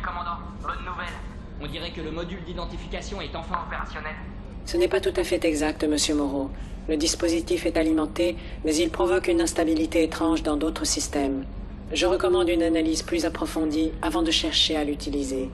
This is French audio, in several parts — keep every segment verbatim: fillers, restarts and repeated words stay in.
Commandant, bonne nouvelle. On dirait que le module d'identification est enfin opérationnel. Ce n'est pas tout à fait exact, Monsieur Moreau. Le dispositif est alimenté, mais il provoque une instabilité étrange dans d'autres systèmes. Je recommande une analyse plus approfondie avant de chercher à l'utiliser.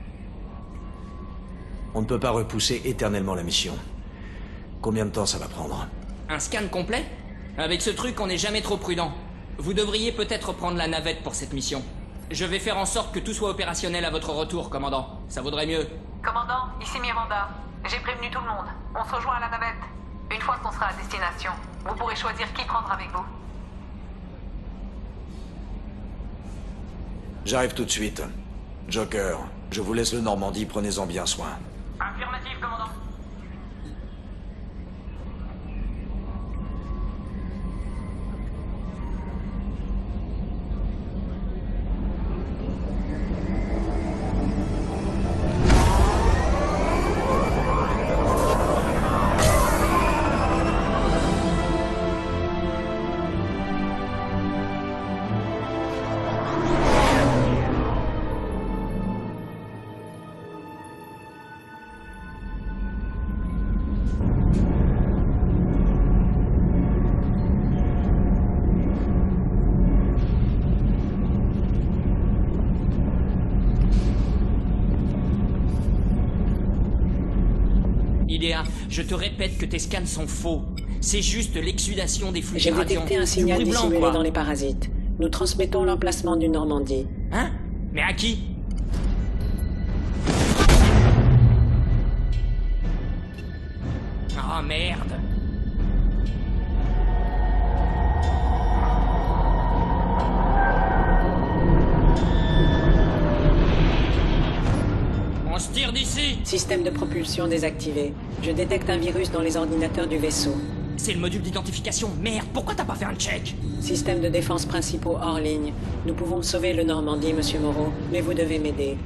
On ne peut pas repousser éternellement la mission. Combien de temps ça va prendre? Un scan complet? Avec ce truc, on n'est jamais trop prudent. Vous devriez peut-être prendre la navette pour cette mission. Je vais faire en sorte que tout soit opérationnel à votre retour, commandant. Ça vaudrait mieux. Commandant, ici Miranda. J'ai prévenu tout le monde. On se rejoint à la navette. Une fois qu'on sera à destination, vous pourrez choisir qui prendre avec vous. J'arrive tout de suite. Joker, je vous laisse le Normandie, prenez-en bien soin. Affirmative, commandant. Idea, je te répète que tes scans sont faux. C'est juste l'exsudation des flux J'ai irradiants. détecté un Du signal bruit blanc, dissimulé quoi. dans les parasites. Nous transmettons l'emplacement du Normandie. Hein? Mais à qui? Oh merde! On se tire d'ici! Système de propulsion désactivé. Je détecte un virus dans les ordinateurs du vaisseau. C'est le module d'identification. Merde, pourquoi t'as pas fait un check? Système de défense principaux hors ligne. Nous pouvons sauver le Normandie, Monsieur Moreau, mais vous devez m'aider.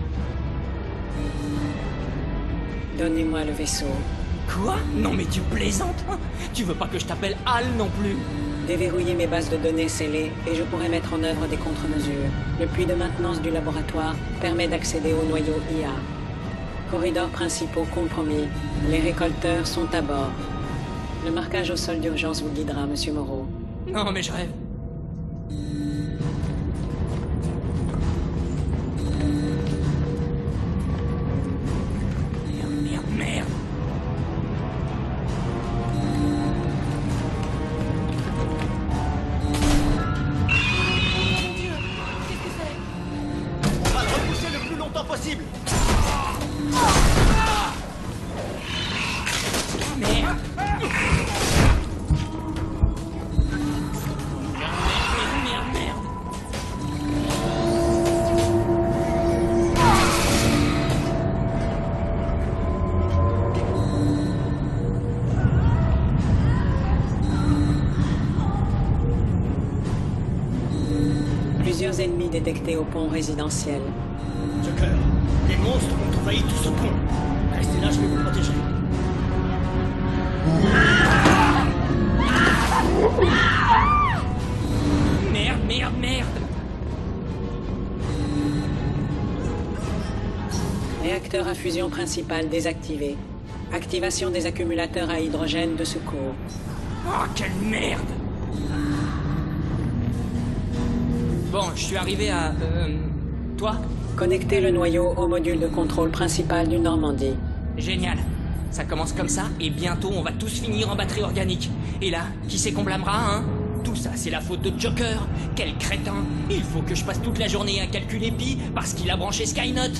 Donnez-moi le vaisseau. Quoi? Non mais tu plaisantes, hein? Tu veux pas que je t'appelle Hal non plus? Déverrouillez mes bases de données scellées et je pourrai mettre en œuvre des contre-mesures. Le puits de maintenance du laboratoire permet d'accéder au noyau I A. Corridors principaux compromis. Les récolteurs sont à bord. Le marquage au sol d'urgence vous guidera, Monsieur Moreau. Non mais je rêve. Merde, merde, merde. On va le repousser le plus longtemps possible. Merde. Merde, merde, merde. Plusieurs ennemis détectés au pont résidentiel. Joker, les monstres ont envahi tout ce pont. Restez là, je vais vous protéger. Merde, merde, merde. Réacteur à fusion principal désactivé. Activation des accumulateurs à hydrogène de secours. Oh, quelle merde. Bon, je suis arrivé à... Euh... Toi? Connectez le noyau au module de contrôle principal du Normandie. Génial. Ça commence comme ça, et bientôt on va tous finir en batterie organique. Et là, qui c'est qu'on blâmera, hein? Tout ça, c'est la faute de Joker. Quel crétin. Il faut que je passe toute la journée à calculer pi parce qu'il a branché Skynet.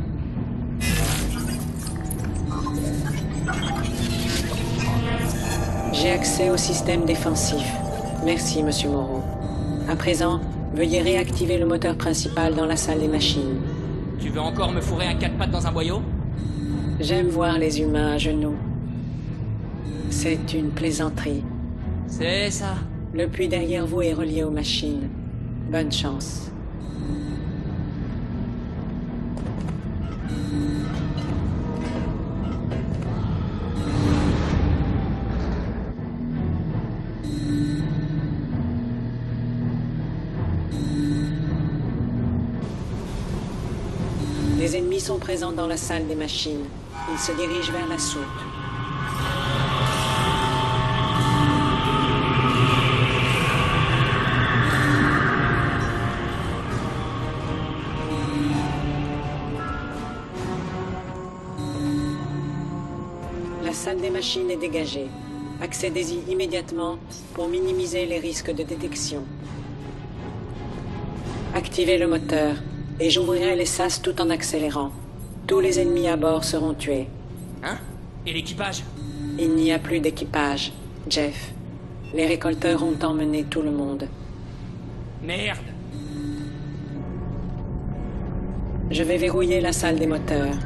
J'ai accès au système défensif. Merci, Monsieur Moreau. À présent, veuillez réactiver le moteur principal dans la salle des machines. Tu veux encore me fourrer à quatre pattes dans un boyau? J'aime voir les humains à genoux. C'est une plaisanterie. C'est ça. Le puits derrière vous est relié aux machines. Bonne chance. Des ennemis sont présents dans la salle des machines. Ils se dirigent vers la soute. La salle des machines est dégagée. Accédez-y immédiatement pour minimiser les risques de détection. Activez le moteur et j'ouvrirai les sas tout en accélérant. Tous les ennemis à bord seront tués. Hein? Et l'équipage? Il n'y a plus d'équipage, Jeff. Les récolteurs ont emmené tout le monde. Merde! Je vais verrouiller la salle des moteurs.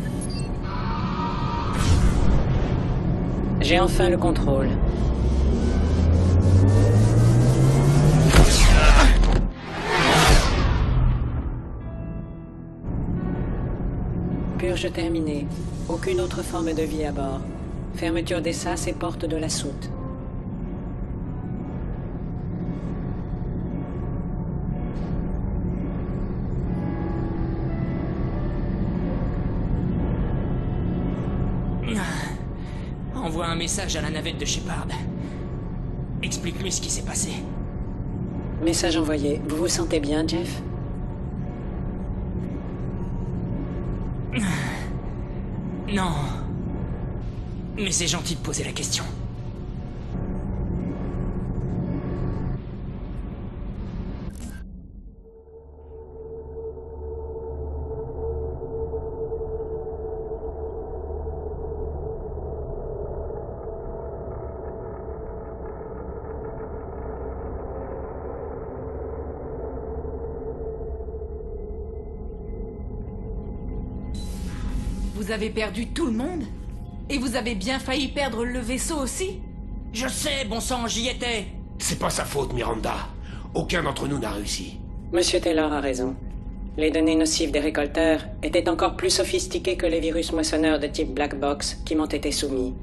J'ai enfin le contrôle. Purge terminée. Aucune autre forme de vie à bord. Fermeture des sas et porte de la soute. Envoie un message à la navette de Shepard. Explique-lui ce qui s'est passé. Message envoyé. Vous vous sentez bien, Jeff? Non. Mais c'est gentil de poser la question. Vous avez perdu tout le monde? Et vous avez bien failli perdre le vaisseau aussi? Je sais, bon sang, j'y étais. C'est pas sa faute, Miranda. Aucun d'entre nous n'a réussi. Monsieur Taylor a raison. Les données nocives des récolteurs étaient encore plus sophistiquées que les virus moissonneurs de type Black Box qui m'ont été soumis.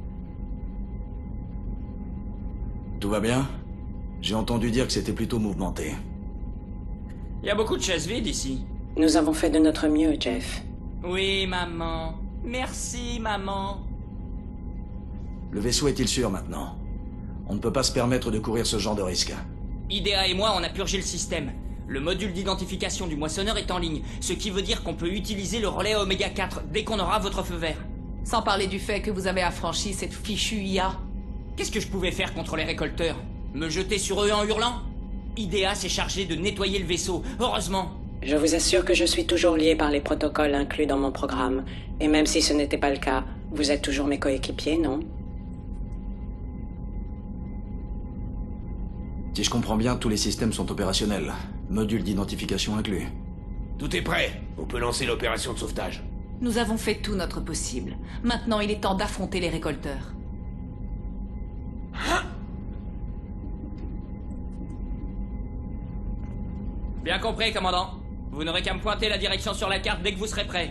Tout va bien? J'ai entendu dire que c'était plutôt mouvementé. Il y a beaucoup de chaises vides ici. Nous avons fait de notre mieux, Jeff. Oui, maman. Merci, maman. Le vaisseau est-il sûr maintenant? On ne peut pas se permettre de courir ce genre de risque. Idea et moi, on a purgé le système. Le module d'identification du moissonneur est en ligne, ce qui veut dire qu'on peut utiliser le relais Oméga quatre dès qu'on aura votre feu vert. Sans parler du fait que vous avez affranchi cette fichue I A. Qu'est-ce que je pouvais faire contre les récolteurs? Me jeter sur eux en hurlant? Idea s'est chargé de nettoyer le vaisseau, heureusement. Je vous assure que je suis toujours lié par les protocoles inclus dans mon programme. Et même si ce n'était pas le cas, vous êtes toujours mes coéquipiers, non? Si je comprends bien, tous les systèmes sont opérationnels. Module d'identification inclus. Tout est prêt. On peut lancer l'opération de sauvetage. Nous avons fait tout notre possible. Maintenant, il est temps d'affronter les récolteurs. Bien compris, commandant. Vous n'aurez qu'à me pointer la direction sur la carte dès que vous serez prêt.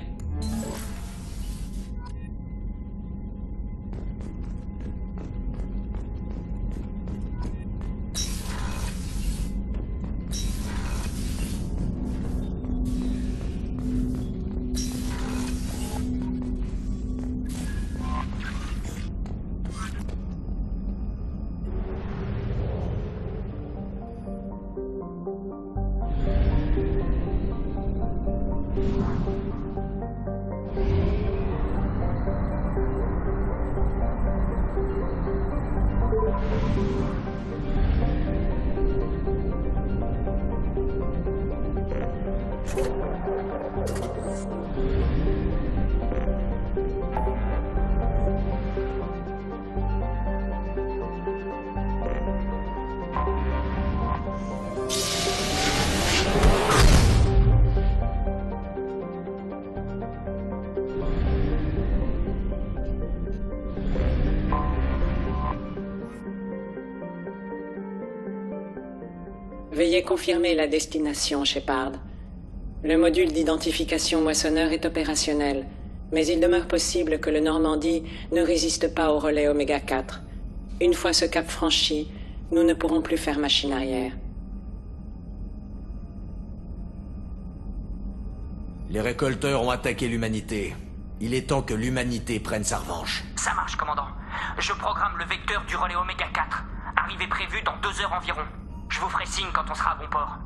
Veuillez confirmer la destination, Shepard. Le module d'identification moissonneur est opérationnel, mais il demeure possible que le Normandie ne résiste pas au relais Oméga quatre. Une fois ce cap franchi, nous ne pourrons plus faire machine arrière. Les récolteurs ont attaqué l'humanité. Il est temps que l'humanité prenne sa revanche. Ça marche, commandant. Je programme le vecteur du relais Oméga quatre. Arrivée prévue dans deux heures environ. Je vous ferai signe quand on sera à bon port.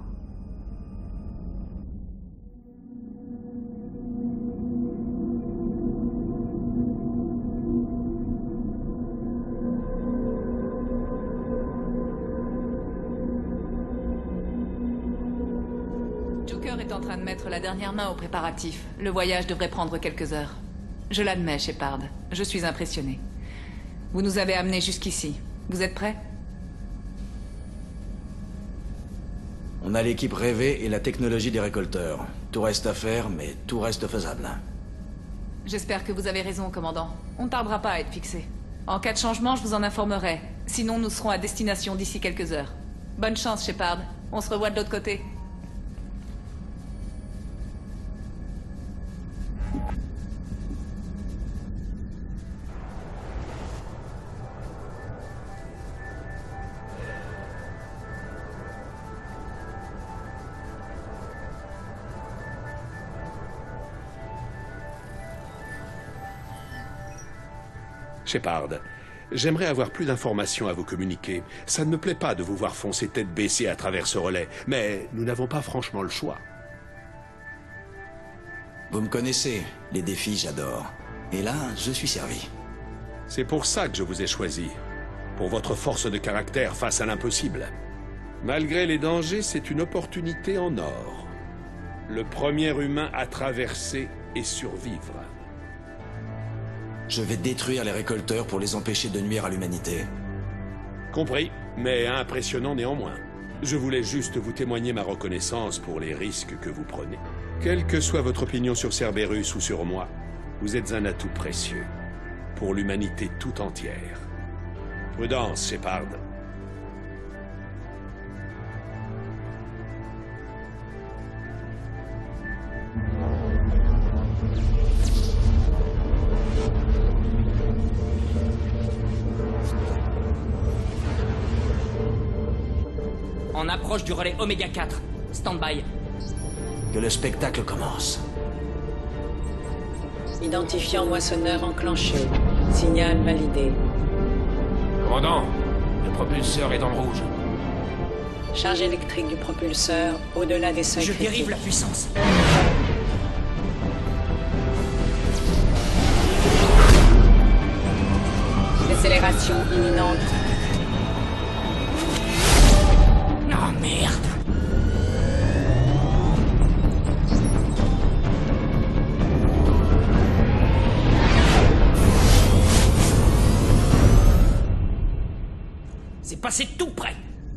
Joker est en train de mettre la dernière main aux préparatifs. Le voyage devrait prendre quelques heures. Je l'admets, Shepard. Je suis impressionné. Vous nous avez amenés jusqu'ici. Vous êtes prêts? On a l'équipe rêvée et la technologie des récolteurs. Tout reste à faire, mais tout reste faisable. J'espère que vous avez raison, commandant. On ne tardera pas à être fixé. En cas de changement, je vous en informerai. Sinon, nous serons à destination d'ici quelques heures. Bonne chance, Shepard. On se revoit de l'autre côté. Shepard, j'aimerais avoir plus d'informations à vous communiquer. Ça ne me plaît pas de vous voir foncer tête baissée à travers ce relais, mais nous n'avons pas franchement le choix. Vous me connaissez, les défis, j'adore. Et là, je suis servi. C'est pour ça que je vous ai choisi. Pour votre force de caractère face à l'impossible. Malgré les dangers, c'est une opportunité en or. Le premier humain à traverser et survivre. Je vais détruire les récolteurs pour les empêcher de nuire à l'humanité. Compris, mais impressionnant néanmoins. Je voulais juste vous témoigner ma reconnaissance pour les risques que vous prenez. Quelle que soit votre opinion sur Cerberus ou sur moi, vous êtes un atout précieux. Pour l'humanité tout entière. Prudence, Shepard. On approche du relais Oméga quatre. Stand-by. Que le spectacle commence. Identifiant moissonneur enclenché. Signal validé. Commandant, le propulseur est dans le rouge. Charge électrique du propulseur au-delà des seuils Je critiques. dérive la puissance. Décélération imminente. Oh merde! C'est passé tout près!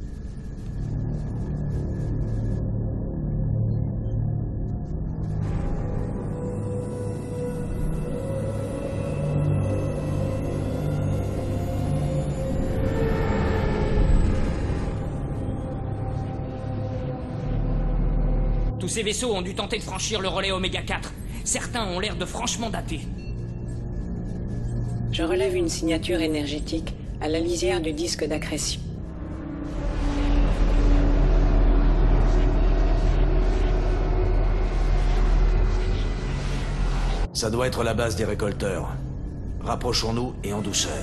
Tous ces vaisseaux ont dû tenter de franchir le relais Oméga quatre. Certains ont l'air de franchement datés. Je relève une signature énergétique à la lisière du disque d'accrétion. Ça doit être la base des récolteurs. Rapprochons-nous et en douceur.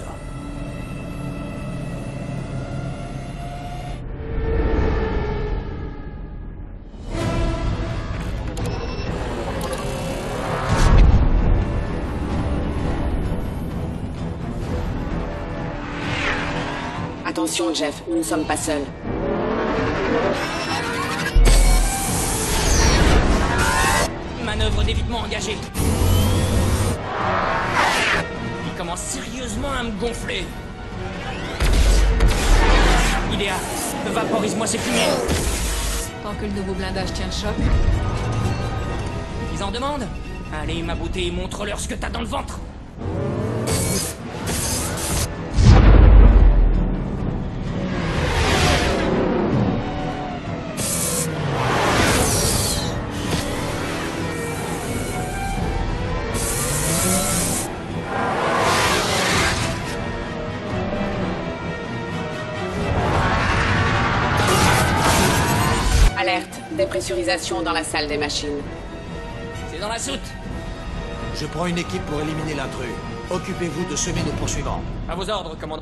Attention, Jeff, nous ne sommes pas seuls. Manœuvre d'évitement engagée. Il commence sérieusement à me gonfler. Idéa, vaporise-moi ces fumées. Tant que le nouveau blindage tient le choc. Ils en demandent? Allez, ma beauté, montre-leur ce que t'as dans le ventre. Alerte, dépressurisation dans la salle des machines. C'est T'es dans la soute. Je prends une équipe pour éliminer l'intrus. Occupez-vous de semer nos poursuivants. À vos ordres, commandant.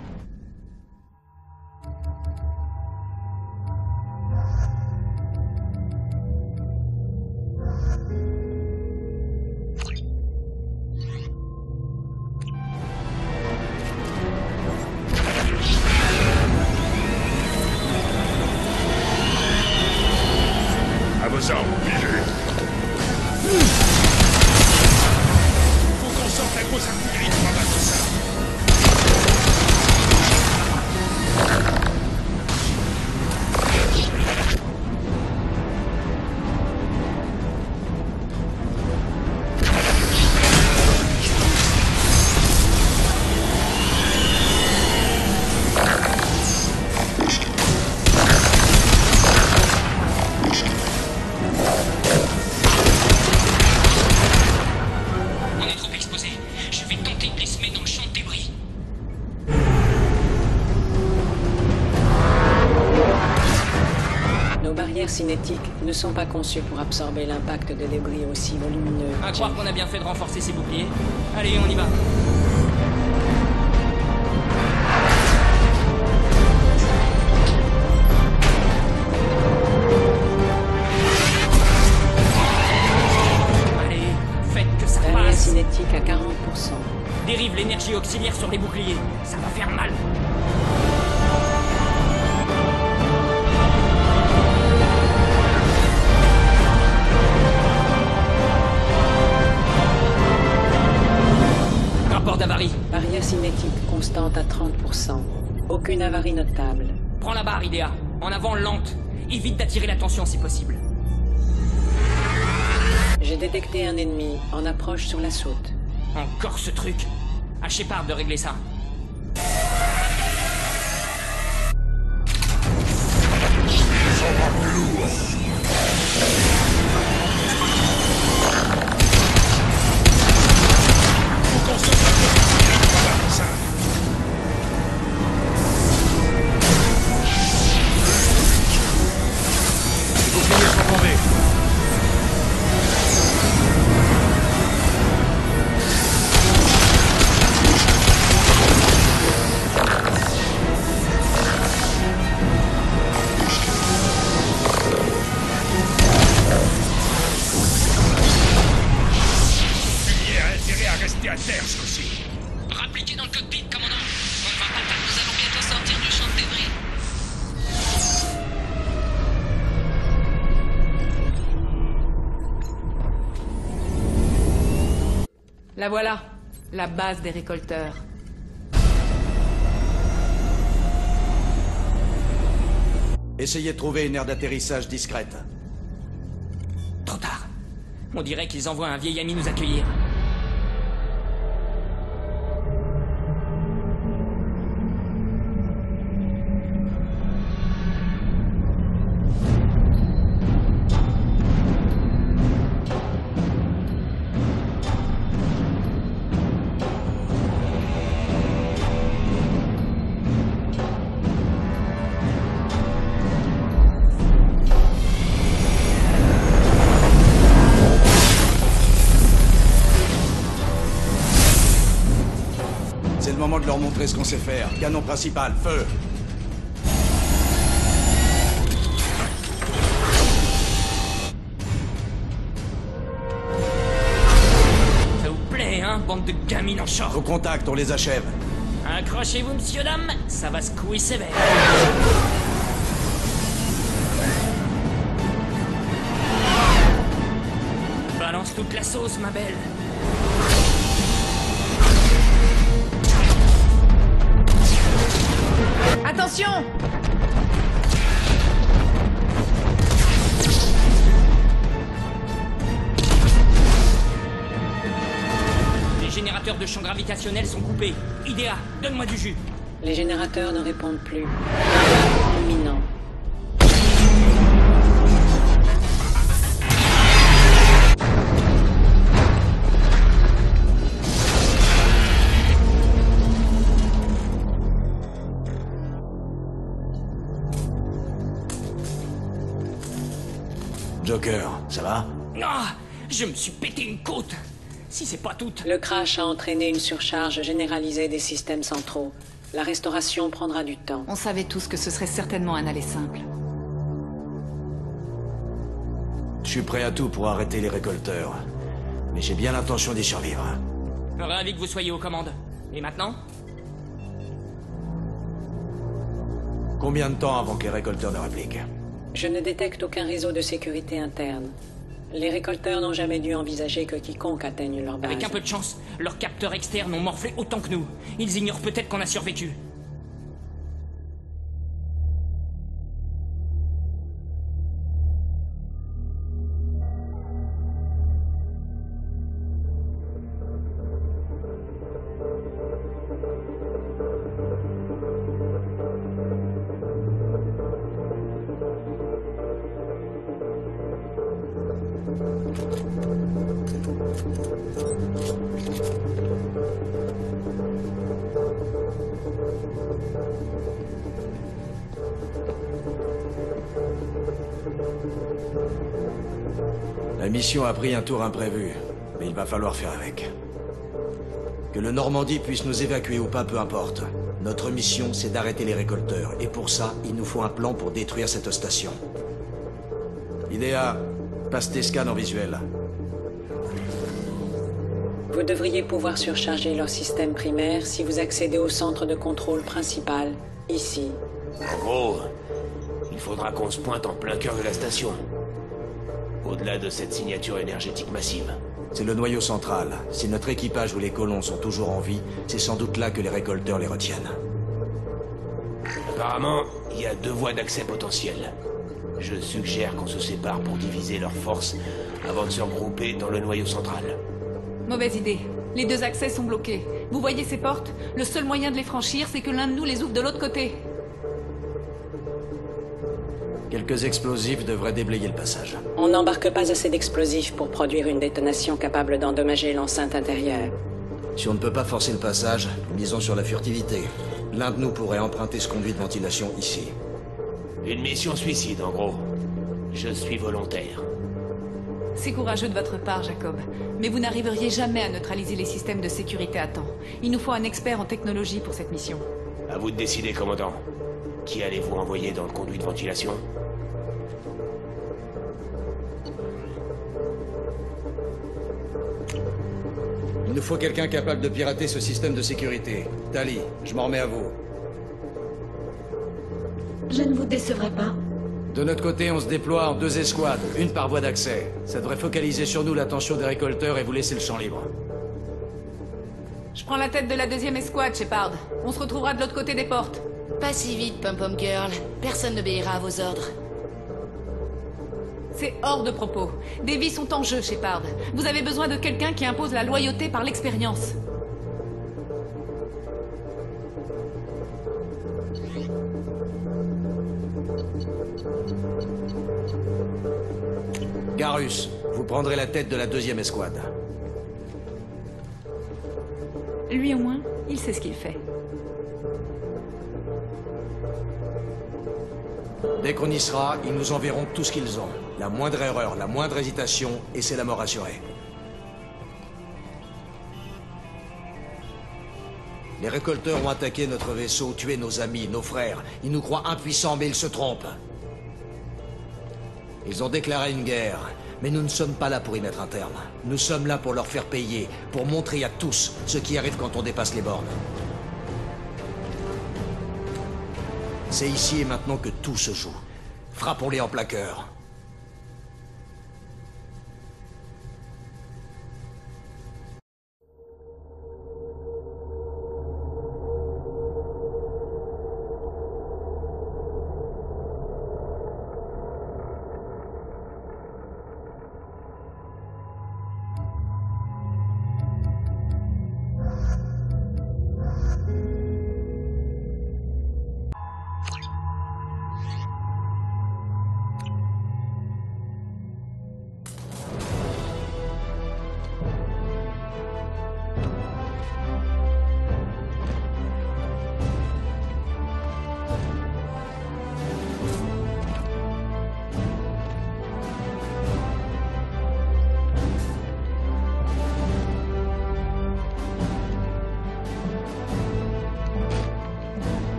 À vos ordres, Vigile. Faut qu'on sorte la grosse artillerie pour abattre ça. On est trop exposé. Je vais tenter de les semer dans le champ de débris. Nos barrières cinétiques ne sont pas conçues pour absorber l'impact de débris aussi volumineux. À croire qu'on a bien fait de renforcer ces boucliers. Allez, on y va. Allez, faites que ça Barrière passe. cinétique à quarante pour cent. Dérive l'énergie auxiliaire sur les boucliers. Ça va faire mal. Rapport d'avarie. Barrière cinétique constante à trente pour cent. Aucune avarie notable. Prends la barre, Idea. En avant, lente. Évite d'attirer l'attention si possible. J'ai détecté un ennemi en approche sur la soute. Encore ce truc. À Shepard de régler ça. Faut qu'on sorte la grosse artillerie pour abattre ça. Les boucliers sont tombés. Il a intérêt à rester à terre, ce coup-ci. Rappliquez dans le cockpit, commandant. On ne va pas tarder. Nous allons bientôt sortir du champ de débris. La voilà, la base des récolteurs. Essayez de trouver une aire d'atterrissage discrète. Trop tard. On dirait qu'ils envoient un vieil ami nous accueillir. C'est le moment de leur montrer ce qu'on sait faire. Canon principal, feu! Ça vous plaît, hein, bande de gamines en short? Au contact, on les achève. Accrochez-vous, monsieur, dame. Ça va secouer sévère. Balance toute la sauce, ma belle. Attention! Les générateurs de champ gravitationnel sont coupés. Idea, donne-moi du jus. Les générateurs ne répondent plus. Imminent. Joker, ça va? Ah, Je me suis pété une côte. Si c'est pas toute... Le crash a entraîné une surcharge généralisée des systèmes centraux. La restauration prendra du temps. On savait tous que ce serait certainement un aller simple. Je suis prêt à tout pour arrêter les récolteurs. Mais j'ai bien l'intention d'y survivre. Ravi que vous soyez aux commandes. Et maintenant? Combien de temps avant que les récolteurs ne répliquent? Je ne détecte aucun réseau de sécurité interne. Les récolteurs n'ont jamais dû envisager que quiconque atteigne leur base. Avec un peu de chance, leurs capteurs externes ont morflé autant que nous. Ils ignorent peut-être qu'on a survécu. La mission a pris un tour imprévu, mais il va falloir faire avec. Que le Normandie puisse nous évacuer ou pas, peu importe. Notre mission, c'est d'arrêter les récolteurs, et pour ça, il nous faut un plan pour détruire cette station. Idea, passe tes scans en visuel. Vous devriez pouvoir surcharger leur système primaire si vous accédez au centre de contrôle principal, ici. En gros, il faudra qu'on se pointe en plein cœur de la station. Au-delà de cette signature énergétique massive. C'est le noyau central. Si notre équipage ou les colons sont toujours en vie, c'est sans doute là que les récolteurs les retiennent. Apparemment, il y a deux voies d'accès potentielles. Je suggère qu'on se sépare pour diviser leurs forces avant de se regrouper dans le noyau central. Mauvaise idée. Les deux accès sont bloqués. Vous voyez ces portes? Le seul moyen de les franchir, c'est que l'un de nous les ouvre de l'autre côté. Quelques explosifs devraient déblayer le passage. On n'embarque pas assez d'explosifs pour produire une détonation capable d'endommager l'enceinte intérieure. Si on ne peut pas forcer le passage, misons sur la furtivité. L'un de nous pourrait emprunter ce conduit de ventilation ici. Une mission suicide, en gros. Je suis volontaire. C'est courageux de votre part, Jacob. Mais vous n'arriveriez jamais à neutraliser les systèmes de sécurité à temps. Il nous faut un expert en technologie pour cette mission. À vous de décider, commandant. Qui allez-vous envoyer dans le conduit de ventilation? Il nous faut quelqu'un capable de pirater ce système de sécurité. Tali, je m'en remets à vous. Je ne vous décevrai pas. De notre côté, on se déploie en deux escouades, une par voie d'accès. Ça devrait focaliser sur nous l'attention des récolteurs et vous laisser le champ libre. Je prends la tête de la deuxième escouade, Shepard. On se retrouvera de l'autre côté des portes. Pas si vite, Pom-Pom Girl. Personne n'obéira à vos ordres. C'est hors de propos. Des vies sont en jeu, Shepard. Vous avez besoin de quelqu'un qui impose la loyauté par l'expérience. Garus, vous prendrez la tête de la deuxième escouade. Lui au moins, il sait ce qu'il fait. Dès qu'on y sera, ils nous enverront tout ce qu'ils ont. La moindre erreur, la moindre hésitation, et c'est la mort assurée. Les récolteurs ont attaqué notre vaisseau, tué nos amis, nos frères. Ils nous croient impuissants, mais ils se trompent. Ils ont déclaré une guerre, mais nous ne sommes pas là pour y mettre un terme. Nous sommes là pour leur faire payer, pour montrer à tous ce qui arrive quand on dépasse les bornes. C'est ici et maintenant que tout se joue. Frappons-les en plein cœur.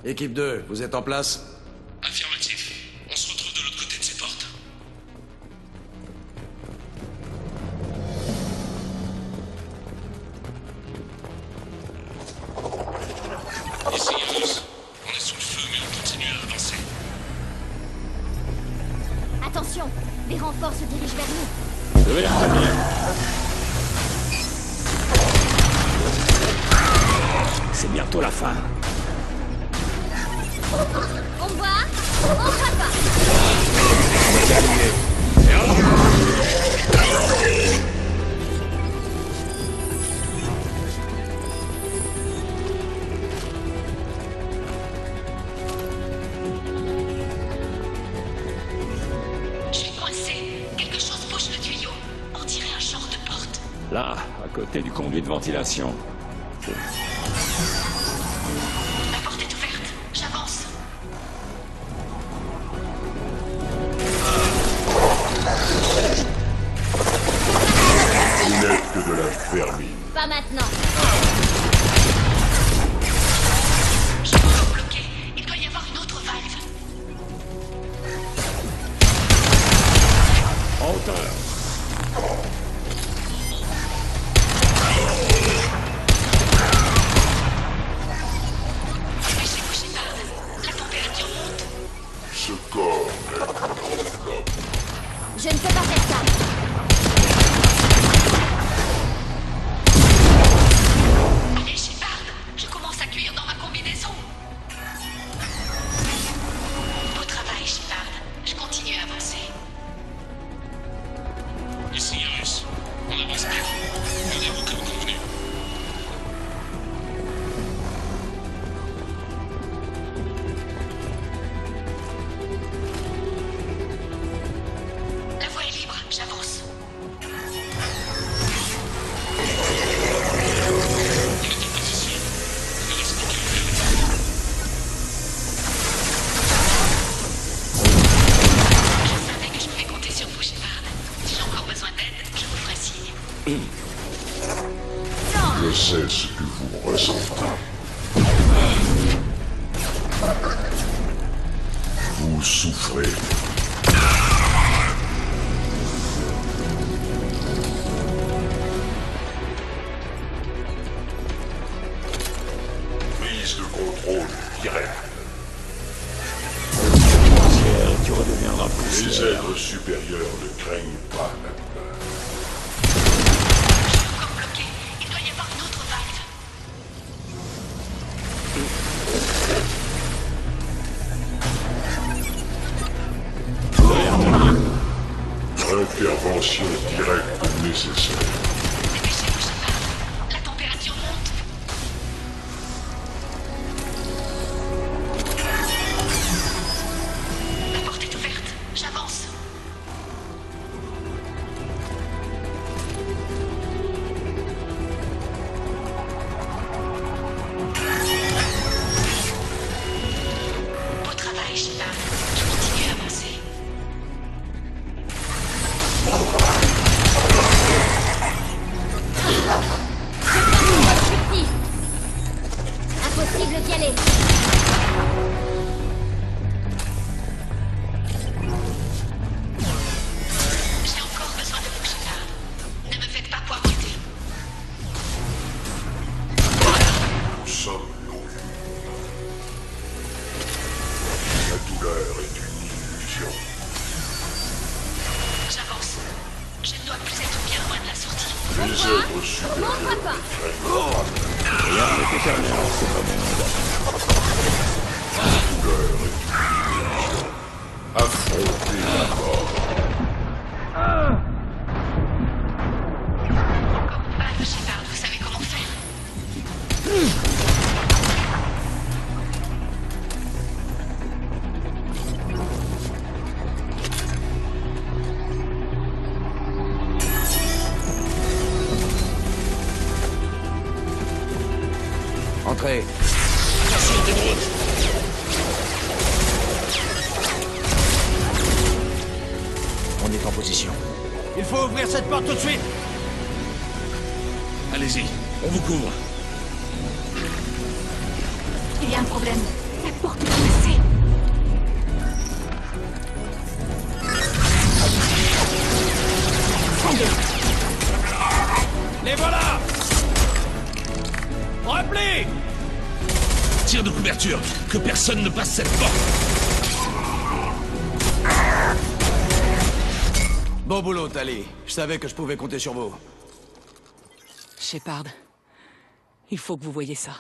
Équipe deux, vous êtes en place? Affirmatif. On se retrouve de l'autre côté de ces portes. Ici, Yarus. On est sous le feu, mais on continue à avancer. Attention, les renforts se dirigent vers nous. Je vais les retenir. C'est bientôt la fin. On me voit? On me voit pas. Je suis coincé. Quelque chose bouge le tuyau. On dirait un genre de porte. Là, à côté du conduit de ventilation. C'est- La porte est ouverte. J'avance. Vous n'êtes que de la vermine. Pas maintenant. Je suis encore bloqué. Il doit y avoir une autre valve. En hauteur. Dépêchez-vous, Shepard. La température monte. Ce corps est enveloppe. Je ne peux pas faire ça. Allez, Shepard. Je commence à cuire dans ma combinaison. Beau travail, Shepard. Je continue à avancer. Ici, Yarus. On avance bien. Rendez-vous comme convenu. La voie est libre. J'avance. On est en position. Il ne reste plus qu'à ouvrir les portes. Je savais que je pouvais compter sur vous, Shepard. Si j'ai encore besoin d'aide, je vous ferai signe. Je sais ce que vous ressentez. Vous souffrez. Prise de contrôle direct. Poussière, tu redeviendras Les poussière. êtres supérieurs ne craignent pas la peur. Je suis encore bloqué. Il doit y avoir une autre valve. Intervention directe nécessaire. Dépêchez-vous, Shepard. La température monte. La porte est ouverte. J'avance. Beau travail, Shepard. Je continue à avancer. Objectif. Impossible d'y aller. J'ai encore besoin de vous, Shepard. Ne me faites pas poireauter. Nous sommes l'eau. La douleur est une illusion. J'avance. Je ne dois plus être bien loin de la sortie. Les êtres supérieurs On voit pas. ne craignent pas Rien n'est éternel en ce monde. la douleur est une illusion. Affrontez la mort. Valve, Shepard, vous savez comment faire. Entrez. Attention, des drones. On est en position. Il faut ouvrir cette porte tout de suite. Allez-y, on vous couvre. Il y a un problème. La Les voilà! Repli! Tir de couverture, que personne ne passe cette porte. Bon boulot, Tali. Je savais que je pouvais compter sur vous. Shepard, il faut que vous voyiez ça.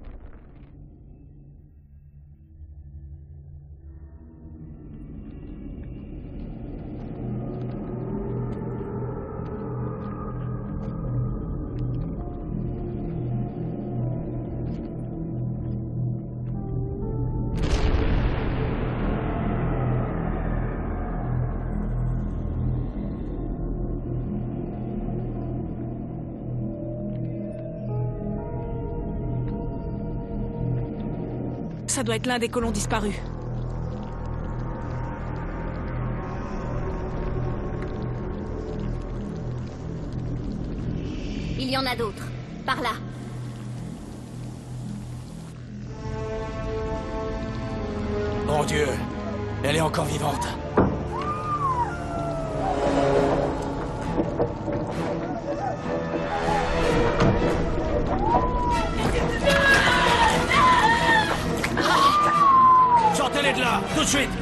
Ça doit être l'un des colons disparus. Il y en a d'autres. Par là. Mon Dieu, elle est encore vivante. Sortez-les de là, tout de suite!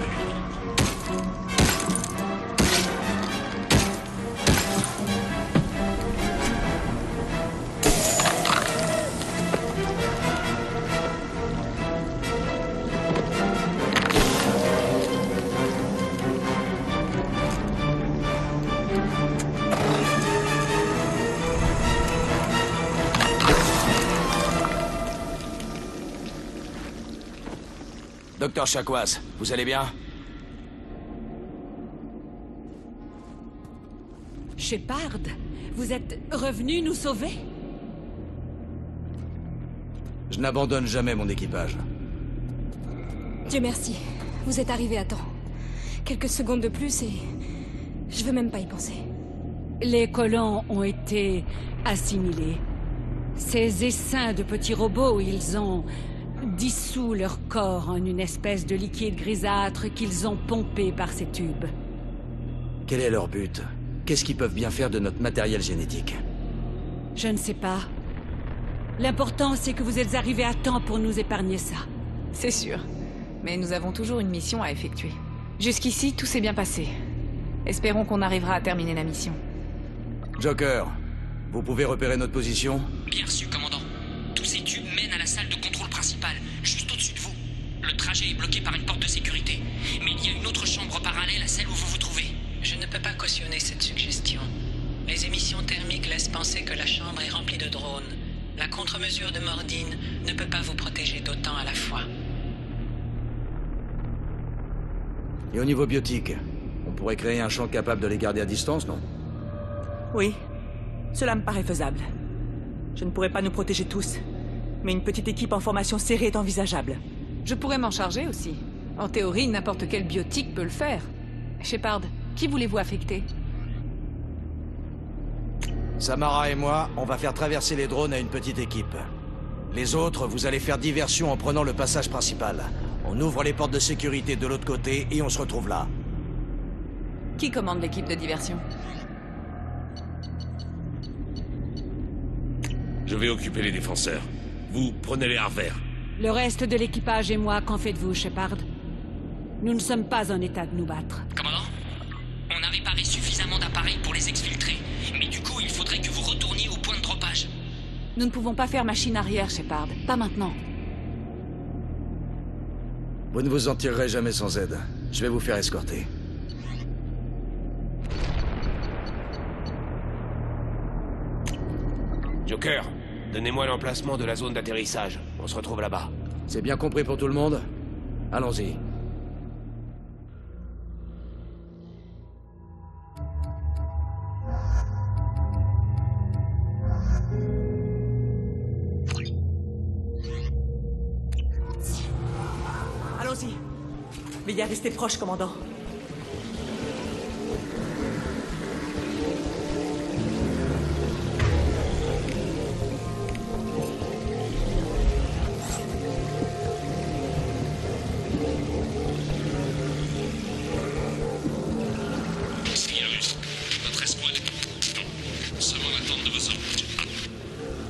Docteur Chakwas, vous allez bien? Shepard, vous êtes revenu nous sauver? Je n'abandonne jamais mon équipage. Dieu merci, vous êtes arrivé à temps. Quelques secondes de plus et... je veux même pas y penser. Les colons ont été assimilés. Ces essaims de petits robots, ils ont dissous leur corps en une espèce de liquide grisâtre qu'ils ont pompé par ces tubes. Quel est leur but? Qu'est-ce qu'ils peuvent bien faire de notre matériel génétique? Je ne sais pas. L'important, c'est que vous êtes arrivés à temps pour nous épargner ça. C'est sûr. Mais nous avons toujours une mission à effectuer. Jusqu'ici, tout s'est bien passé. Espérons qu'on arrivera à terminer la mission. Joker, vous pouvez repérer notre position? Bien reçu, commandant. Tous ces tubes mènent à la salle de contrôle principale, juste au-dessus de vous. Le trajet est bloqué par une porte de sécurité. Mais il y a une autre chambre parallèle à celle où vous vous trouvez. Je ne peux pas cautionner cette suggestion. Les émissions thermiques laissent penser que la chambre est remplie de drones. La contre-mesure de Mordine ne peut pas vous protéger d'autant à la fois. Et au niveau biotique, on pourrait créer un champ capable de les garder à distance, non? Oui, cela me paraît faisable. Je ne pourrais pas nous protéger tous, mais une petite équipe en formation serrée est envisageable. Je pourrais m'en charger aussi. En théorie, n'importe quel biotique peut le faire. Shepard, qui voulez-vous affecter? Samara et moi, on va faire traverser les drones à une petite équipe. Les autres, vous allez faire diversion en prenant le passage principal. On ouvre les portes de sécurité de l'autre côté et on se retrouve là. Qui commande l'équipe de diversion? Je vais occuper les défenseurs. Vous prenez les Harvers. Le reste de l'équipage et moi, qu'en faites-vous, Shepard? Nous ne sommes pas en état de nous battre. Commandant, on a réparé suffisamment d'appareils pour les exfiltrer. Mais du coup, il faudrait que vous retourniez au point de droppage. Nous ne pouvons pas faire machine arrière, Shepard. Pas maintenant. Vous ne vous en tirerez jamais sans aide. Je vais vous faire escorter. Joker, donnez-moi l'emplacement de la zone d'atterrissage. On se retrouve là-bas. C'est bien compris pour tout le monde? Allons-y. Allons-y. Veillez à rester proche, commandant.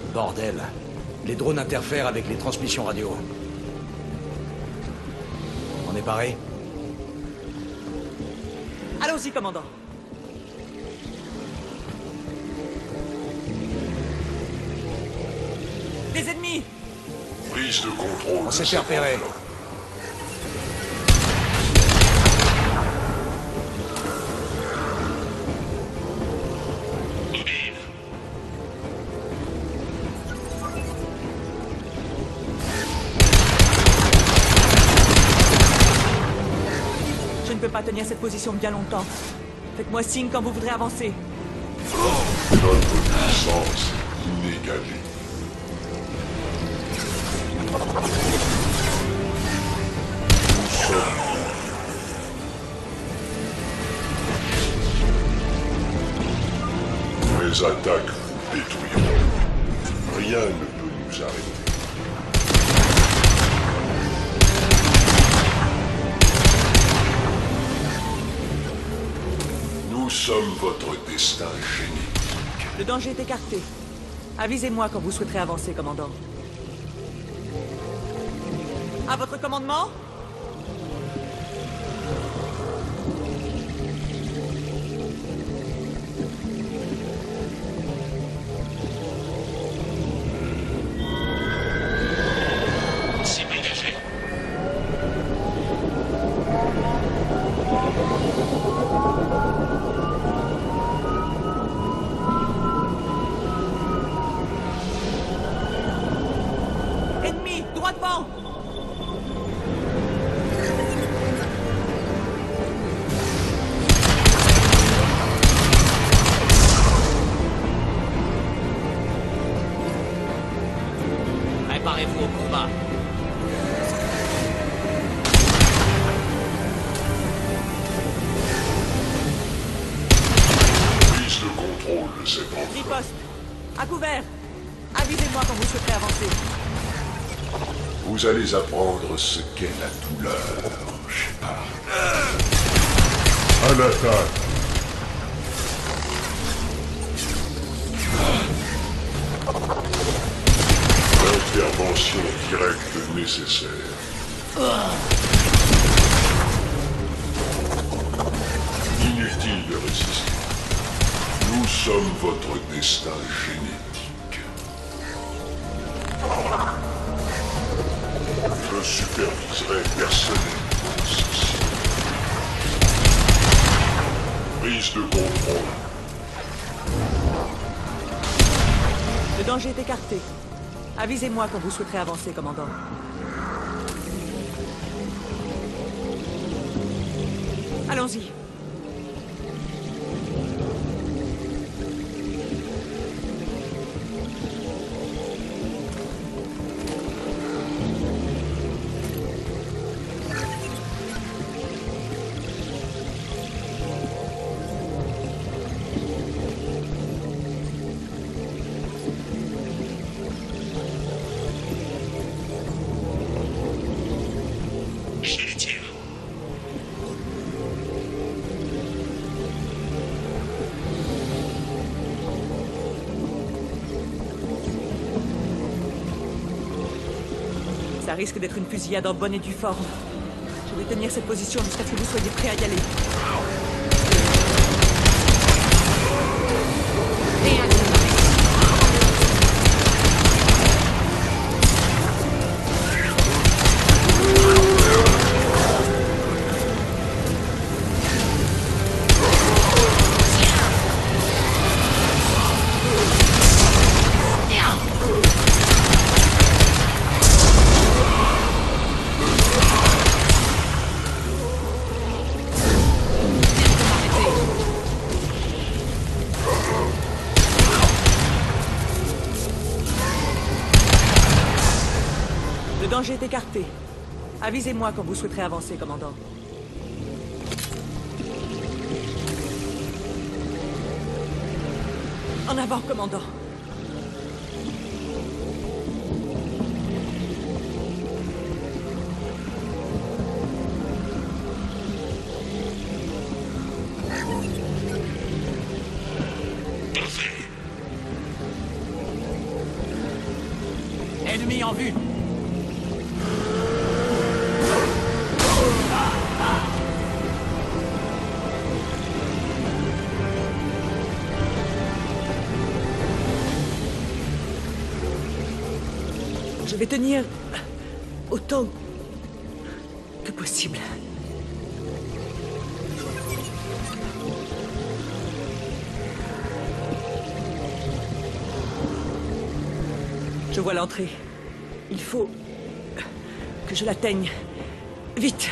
Bordel. Les drones interfèrent avec les transmissions radio. On est paré? Allons-y, commandant. Des ennemis! Prise de contrôle. On s'est fait repérer. Je ne peux pas tenir cette position bien longtemps. Faites-moi signe quand vous voudrez avancer. Notre puissance inégalée. Nous sommes... Les attaques vous détruiront. Rien ne peut nous arrêter. Nous sommes votre destin génétique. Le danger est écarté. Avisez-moi quand vous souhaiterez avancer, commandant. À votre commandement? Cible engagée. Ennemi, droit devant! Préparez-vous au combat. Prise de contrôle de cette entrée. Riposte! À couvert! Avisez-moi quand vous souhaiterez avancer. Vous allez apprendre ce qu'est la douleur, Shepard. À l'attaque. Intervention directe nécessaire. Inutile de résister. Nous sommes votre destin génétique. Je superviserai personnellement ceci. Prise de contrôle. Le danger est écarté. Avisez-moi quand vous souhaiterez avancer, commandant. Allons-y. Chez les tirs. Ça risque d'être une fusillade en bonne et due forme. Je vais tenir cette position jusqu'à ce que vous soyez prêts à y aller. Le danger est écarté. Avisez-moi quand vous souhaiterez avancer, commandant. En avant, commandant. Ennemi en vue! Je vais tenir autant que possible. Je vois l'entrée. Il faut que je l'atteigne. Vite!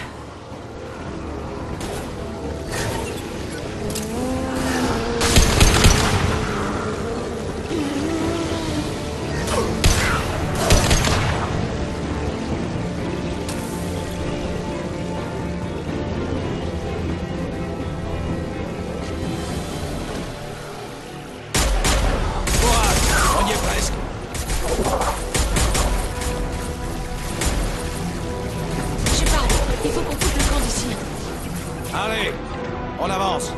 Allez, on avance.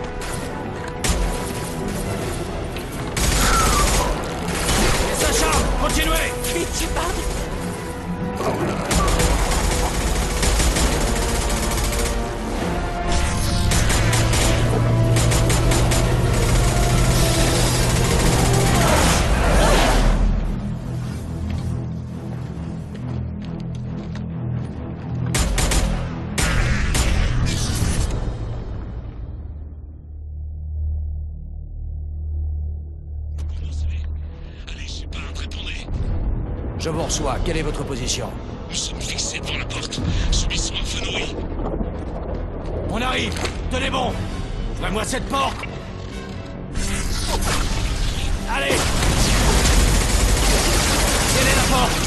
Et ça charme, continuez. Vite, Shepard. Je vous reçois. Quelle est votre position? Nous sommes fixés devant la porte. Subissons un feu nourri. On arrive. Tenez bon. Ouvrez-moi cette porte. Allez. Tienez la porte.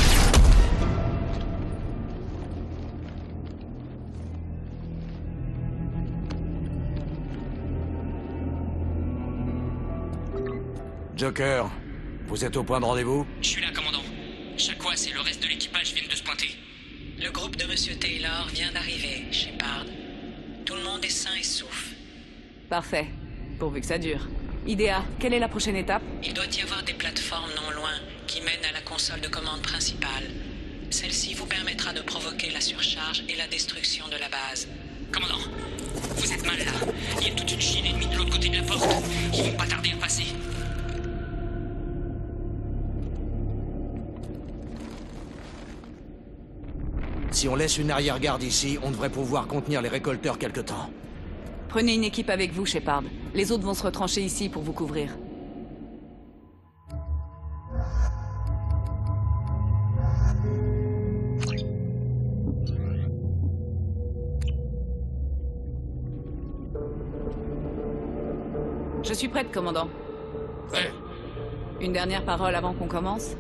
Joker, vous êtes au point de rendez-vous? Je suis là, commandant. Chakwas et le reste de l'équipage viennent de se pointer. Le groupe de Monsieur Taylor vient d'arriver, Shepard. Tout le monde est sain et sauf. Parfait. Pourvu que ça dure. Idea, quelle est la prochaine étape? Il doit y avoir des plateformes non loin qui mènent à la console de commande principale. Celle-ci vous permettra de provoquer la surcharge et la destruction de la base. Commandant, vous êtes mal là. Il y a toute une chienne ennemie de l'autre côté de la porte. Ils vont pas tarder à passer. Si on laisse une arrière-garde ici, on devrait pouvoir contenir les récolteurs quelque temps. Prenez une équipe avec vous, Shepard. Les autres vont se retrancher ici pour vous couvrir. Je suis prête, commandant. Prêt. Une dernière parole avant qu'on commence?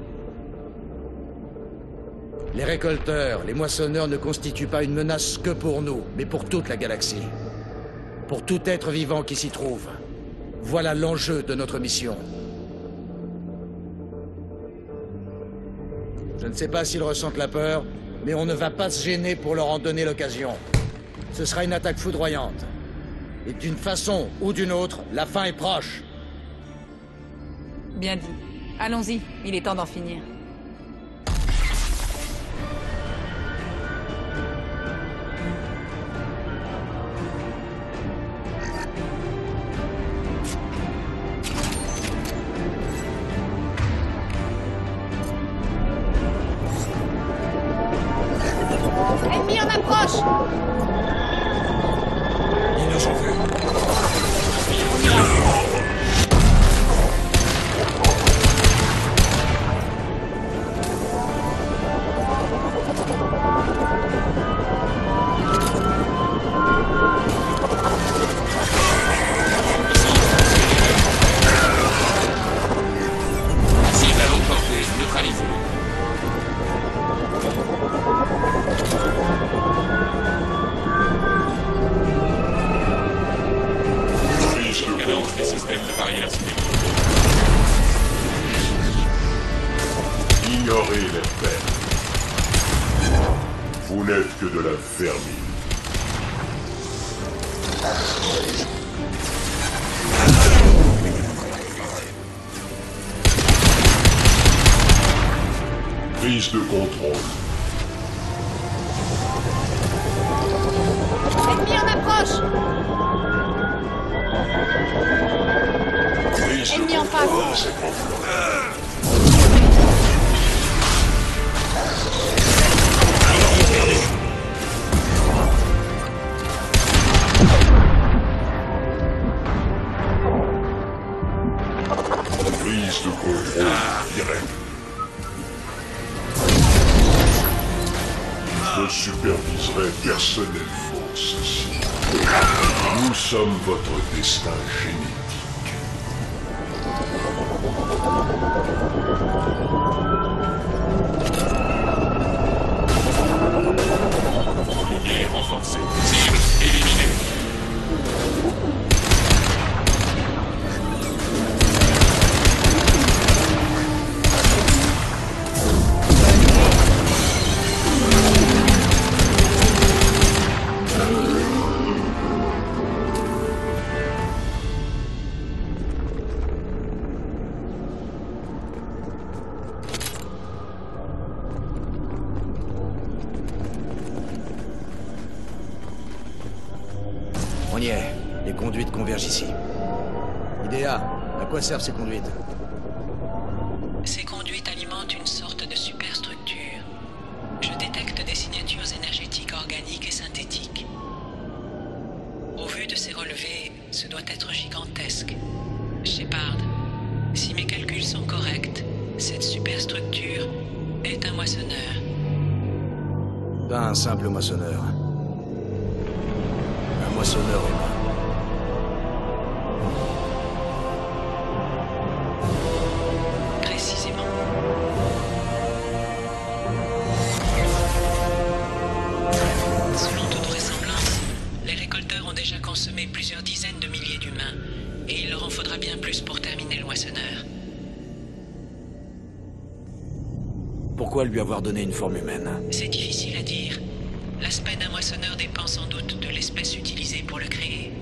Les récolteurs, les moissonneurs ne constituent pas une menace que pour nous, mais pour toute la galaxie. Pour tout être vivant qui s'y trouve. Voilà l'enjeu de notre mission. Je ne sais pas s'ils ressentent la peur, mais on ne va pas se gêner pour leur en donner l'occasion. Ce sera une attaque foudroyante. Et d'une façon ou d'une autre, la fin est proche. Bien dit. Allons-y, il est temps d'en finir. Ennemi en approche! Ils nous ont vus. Cible à longue portée, neutralisée. Cadence des systèmes de barrière symétrique. Ignorez les faits. Vous n'êtes que de la vermine. Prise de contrôle. Ennemi en approche! Prise Ennemi de en face! contrôle, c'est pas prise de contrôle direct. Je superviserai personnellement ceci. Nous sommes votre destin génétique. Lignée renforcée. Cible éliminée. On y est. Les conduites convergent ici. Idea, à quoi servent ces conduites? Ces conduites alimentent une sorte de superstructure. Je détecte des signatures énergétiques organiques et synthétiques. Au vu de ces relevés, ce doit être gigantesque. Shepard, si mes calculs sont corrects, cette superstructure est un moissonneur. Pas un simple moissonneur. Un moissonneur humain. Précisément. Selon toute vraisemblance, les récolteurs ont déjà consommé plusieurs dizaines de milliers d'humains, et il leur en faudra bien plus pour terminer le moissonneur. Pourquoi lui avoir donné une forme humaine? C'est difficile à dire. L'aspect d'un moissonneur dépend sans doute de l'espèce utilisée pour le créer.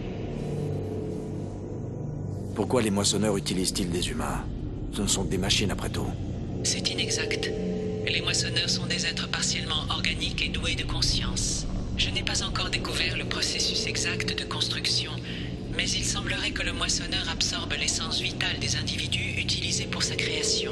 Pourquoi les moissonneurs utilisent-ils des humains? Ce ne sont que des machines après tout. C'est inexact. Les moissonneurs sont des êtres partiellement organiques et doués de conscience. Je n'ai pas encore découvert le processus exact de construction, mais il semblerait que le moissonneur absorbe l'essence vitale des individus utilisés pour sa création.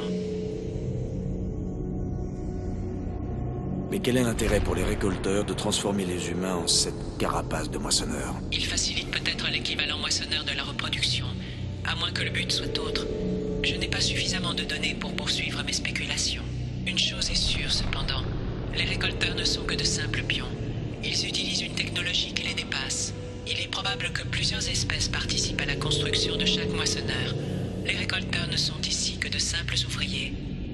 Mais quel est l'intérêt pour les récolteurs de transformer les humains en cette carapace de moissonneurs? Il facilite peut-être l'équivalent moissonneur de la reproduction, à moins que le but soit autre. Je n'ai pas suffisamment de données pour poursuivre mes spéculations. Une chose est sûre, cependant. Les récolteurs ne sont que de simples pions. Ils utilisent une technologie qui les dépasse. Il est probable que plusieurs espèces participent à la construction de chaque moissonneur. Les récolteurs ne sont ici que de simples ouvriers.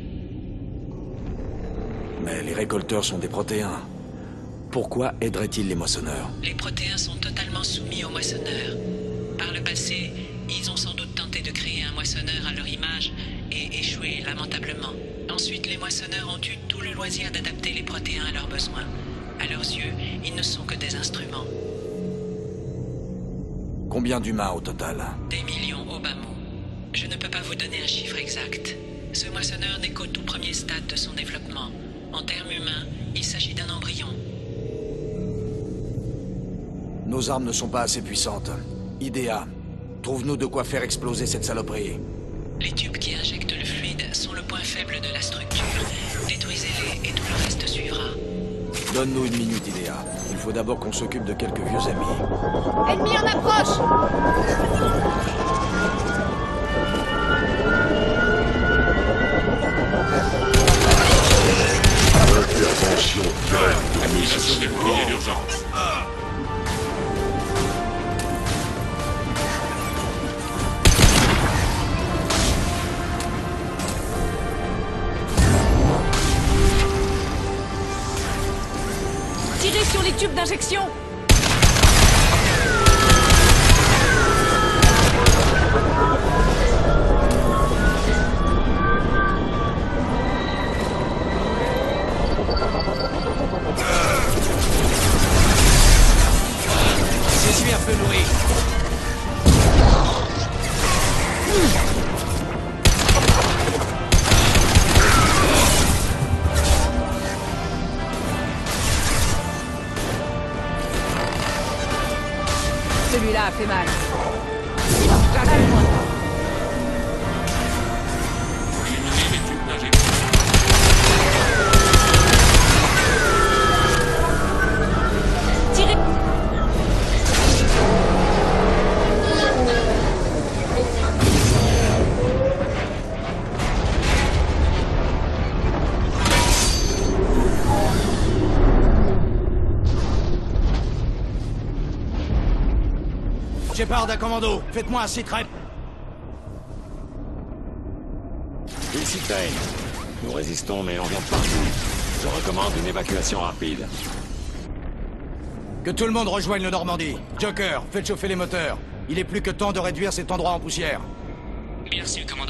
Mais les récolteurs sont des protéins. Pourquoi aideraient-ils les moissonneurs? Les protéins sont totalement soumis aux moissonneurs. Par le passé, ils ont sans doute tenté de créer un moissonneur à leur image et échoué lamentablement. Ensuite, les moissonneurs ont eu tout le loisir d'adapter les protéins à leurs besoins. À leurs yeux, ils ne sont que des instruments. Combien d'humains au total? Des millions au bas mot. Je ne peux pas vous donner un chiffre exact. Ce moissonneur n'est qu'au tout premier stade de son développement. En termes humains, il s'agit d'un embryon. Nos armes ne sont pas assez puissantes. Idea, trouve-nous de quoi faire exploser cette saloperie. Les tubes qui injectent le fluide sont le point faible de la structure. Détruisez-les et tout le reste suivra. Donne-nous une minute, Idea. Il faut d'abord qu'on s'occupe de quelques vieux amis. Ennemi en approche! Intervention directe. Activation des boucliers d'urgence. Tirez sur les tubes d'injection! Je suis un peu nourri. fait mal. Là, là, loin. Tirez! Shepard à commando, faites-moi un sit-rep. Ici Crane. Nous résistons, mais on vient de partout. Je recommande une évacuation rapide. Que tout le monde rejoigne le Normandie. Joker, faites chauffer les moteurs. Il est plus que temps de réduire cet endroit en poussière. Bien reçu, commandant.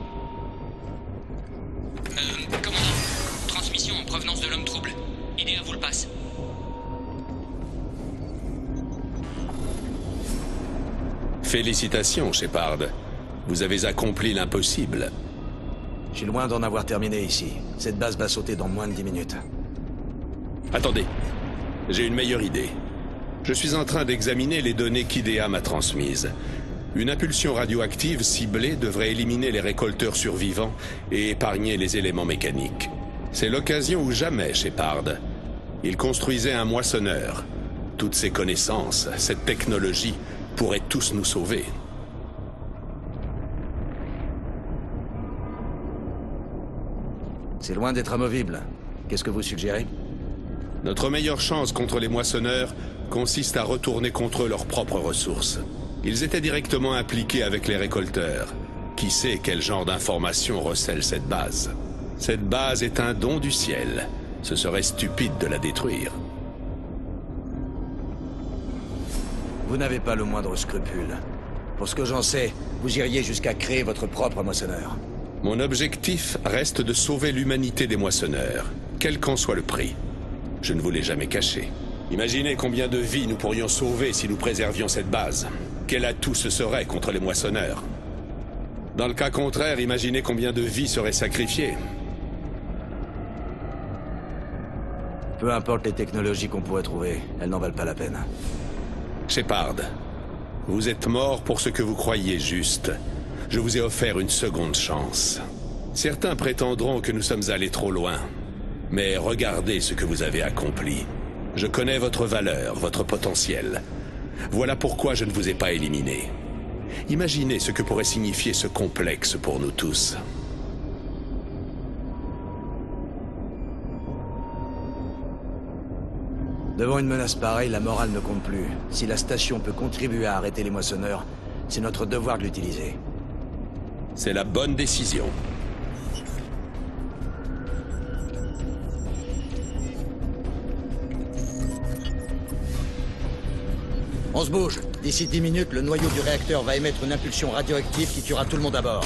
Euh, commandant, transmission en provenance de l'homme trouble. Idéa vous le passe. Félicitations, Shepard. Vous avez accompli l'impossible. Je suis loin d'en avoir terminé ici. Cette base va sauter dans moins de dix minutes. Attendez. J'ai une meilleure idée. Je suis en train d'examiner les données qu'Idea m'a transmises. Une impulsion radioactive ciblée devrait éliminer les récolteurs survivants et épargner les éléments mécaniques. C'est l'occasion ou jamais, Shepard. Il construisait un moissonneur. Toutes ces connaissances, cette technologie, pourraient tous nous sauver. C'est loin d'être amovible. Qu'est-ce que vous suggérez? Notre meilleure chance contre les moissonneurs consiste à retourner contre eux leurs propres ressources. Ils étaient directement impliqués avec les récolteurs. Qui sait quel genre d'informations recèle cette base? Cette base est un don du ciel. Ce serait stupide de la détruire. Vous n'avez pas le moindre scrupule. Pour ce que j'en sais, vous iriez jusqu'à créer votre propre moissonneur. Mon objectif reste de sauver l'humanité des moissonneurs, quel qu'en soit le prix. Je ne vous l'ai jamais caché. Imaginez combien de vies nous pourrions sauver si nous préservions cette base. Quel atout ce serait contre les moissonneurs? Dans le cas contraire, imaginez combien de vies seraient sacrifiées. Peu importe les technologies qu'on pourrait trouver, elles n'en valent pas la peine. Shepard, vous êtes mort pour ce que vous croyiez juste. Je vous ai offert une seconde chance. Certains prétendront que nous sommes allés trop loin. Mais regardez ce que vous avez accompli. Je connais votre valeur, votre potentiel. Voilà pourquoi je ne vous ai pas éliminé. Imaginez ce que pourrait signifier ce complexe pour nous tous. Devant une menace pareille, la morale ne compte plus. Si la station peut contribuer à arrêter les moissonneurs, c'est notre devoir de l'utiliser. C'est la bonne décision. On se bouge. D'ici dix minutes, le noyau du réacteur va émettre une impulsion radioactive qui tuera tout le monde à bord.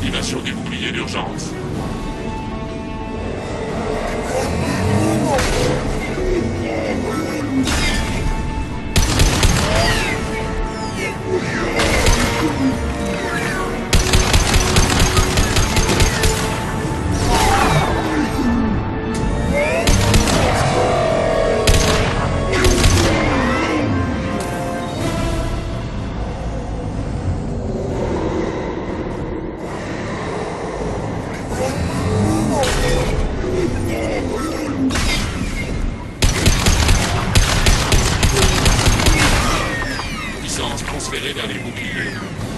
Activation du bouclier d'urgence. Transféré vers les boucliers.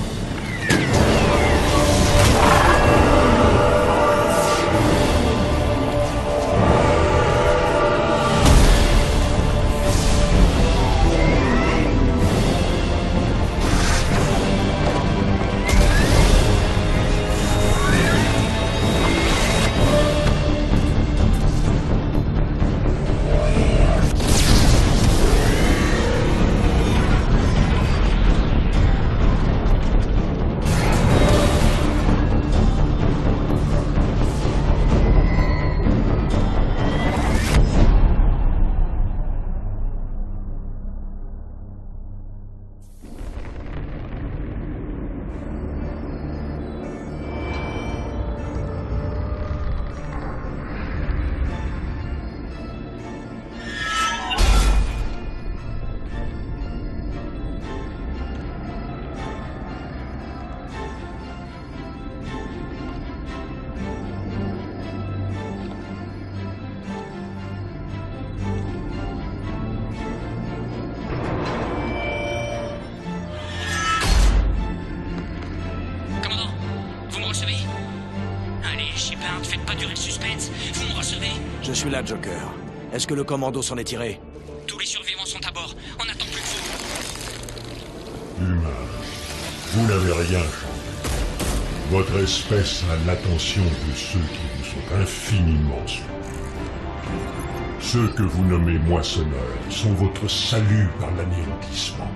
Faites pas durer le suspense. Vous me recevez? Je suis là, Joker. Est-ce que le commando s'en est tiré? Tous les survivants sont à bord. On attend plus que vous. Humain, vous n'avez rien fait. Votre espèce a l'attention de ceux qui vous sont infiniment soumis. Ceux que vous nommez moissonneurs sont votre salut par l'anéantissement.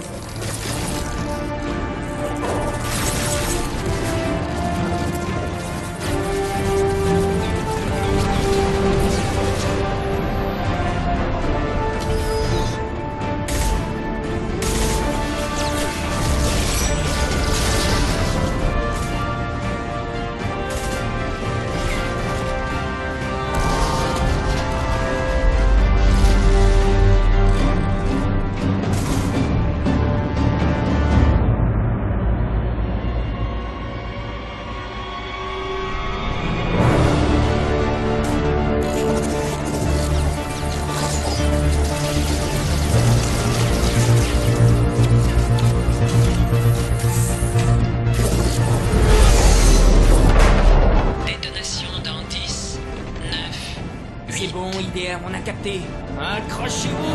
C'est bon, I D R, on a capté. Accrochez-vous.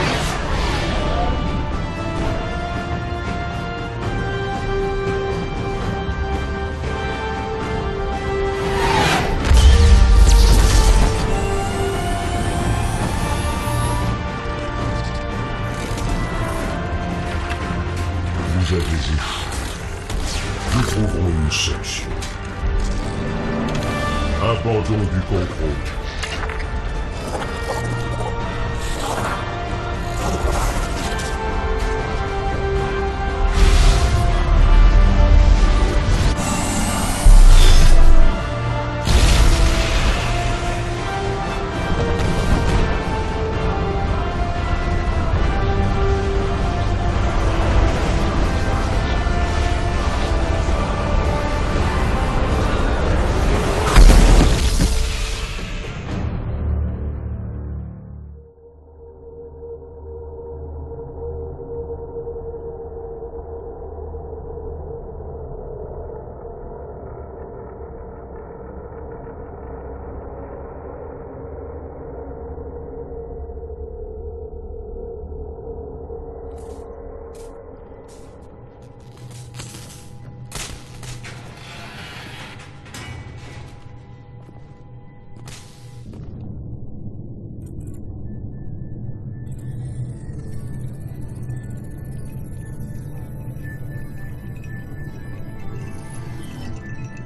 Vous avez échoué. Nous trouverons une solution. Abandon du contrôle.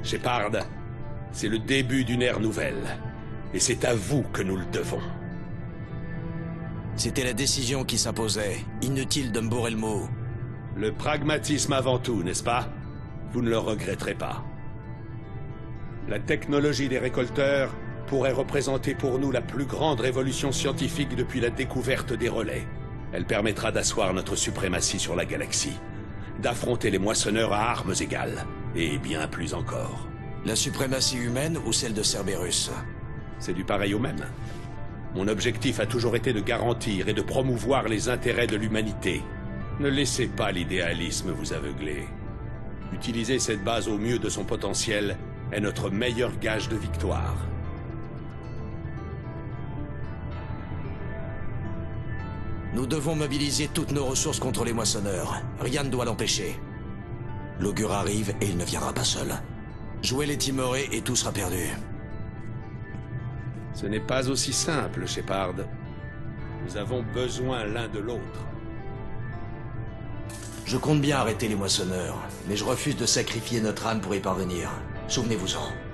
Shepard, c'est le début d'une ère nouvelle. Et c'est à vous que nous le devons. C'était la décision qui s'imposait. Inutile de me bourrer le mot. Le pragmatisme avant tout, n'est-ce pas? Vous ne le regretterez pas. La technologie des récolteurs pourrait représenter pour nous la plus grande révolution scientifique depuis la découverte des relais. Elle permettra d'asseoir notre suprématie sur la galaxie, d'affronter les moissonneurs à armes égales, et bien plus encore. La suprématie humaine ou celle de Cerberus? C'est du pareil au même. Mon objectif a toujours été de garantir et de promouvoir les intérêts de l'humanité. Ne laissez pas l'idéalisme vous aveugler. Utiliser cette base au mieux de son potentiel est notre meilleur gage de victoire. Nous devons mobiliser toutes nos ressources contre les moissonneurs. Rien ne doit l'empêcher. L'augure arrive et il ne viendra pas seul. Jouez les timorés et tout sera perdu. Ce n'est pas aussi simple, Shepard. Nous avons besoin l'un de l'autre. Je compte bien arrêter les moissonneurs, mais je refuse de sacrifier notre âme pour y parvenir. Souvenez-vous-en.